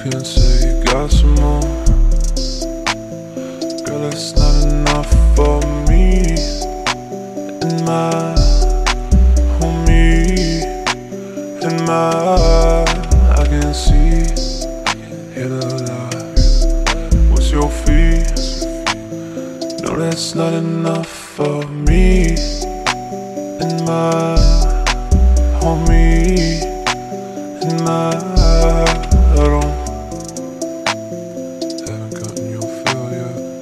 can say you got some more. Girl, that's not enough for me and my homie. And I can see, hear the lie. What's your fee? No, that's not enough for me and my homie. And I don't haven't gotten your fill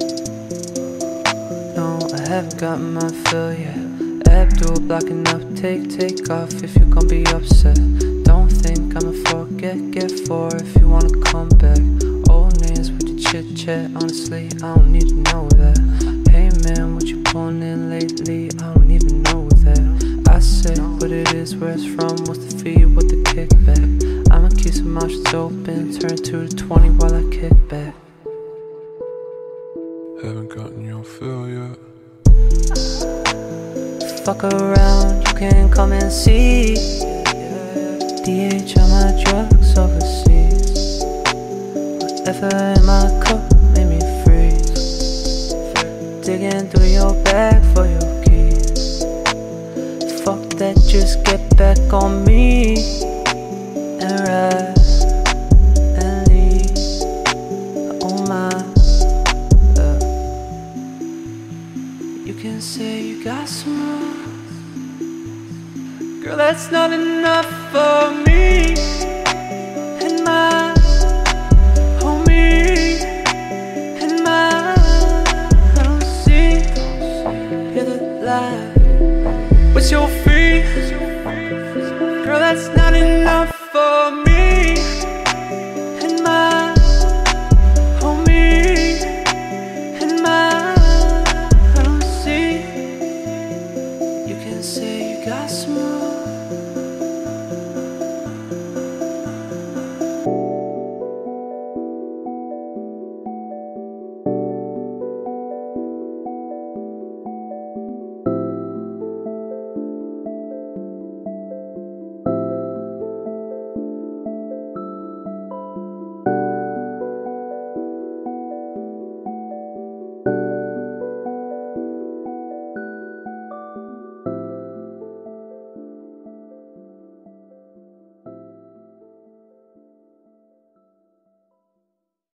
yet. No, I haven't gotten my fill yet. Abdul blocking up, take off if you gon' be upset. Don't think I'ma forget, get for if you wanna come back. Old names with the chit chat, honestly, I don't need to know that. Hey man, what you pulling in lately? I don't even know that. I said what it is, where it's from, what's the fee, what the kickback. I'ma keep some options open, turn 2 to 20 while I kick back. Haven't gotten your fill yet. Fuck around, you can come and see. DH on my drugs overseas. Whatever in my cup made me freeze. Digging through your bag for your keys. Fuck that, just get back on me and rise and leave. Oh my love, you can say you got some more. Girl, that's not enough for me and my homie. And I don't see, hear the lie. What's your fee? Girl, that's not enough for me.